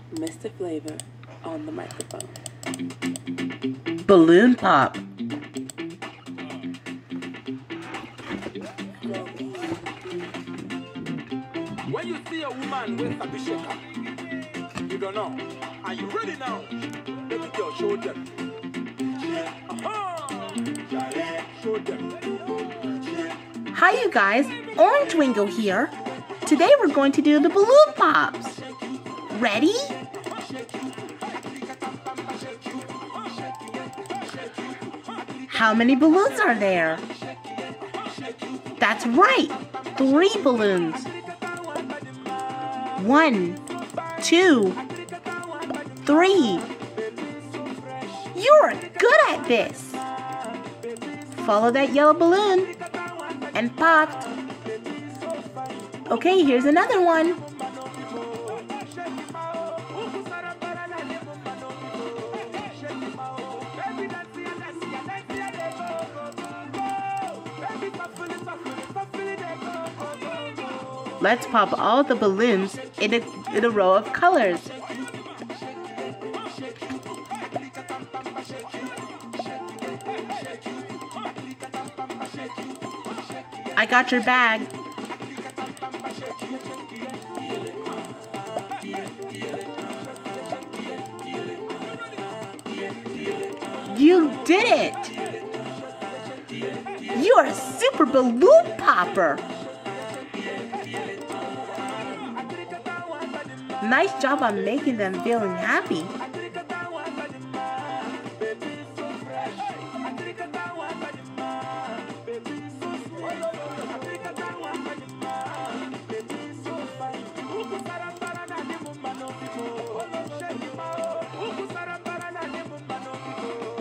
Mr. Flavor on the microphone. Balloon pop. When you see a woman with a shaker, you don't know. Are you ready now? Let me go show them. Show them. Hi you guys, Orange Wingo here. Today we're going to do the balloon pops. Ready? How many balloons are there? That's right, 3 balloons. 1, 2, 3. You're good at this. Follow that yellow balloon and popped. Okay, here's another one. Let's pop all the balloons in a row of colors. I got your bag. You did it! You are a super balloon popper! Nice job on making them feeling happy.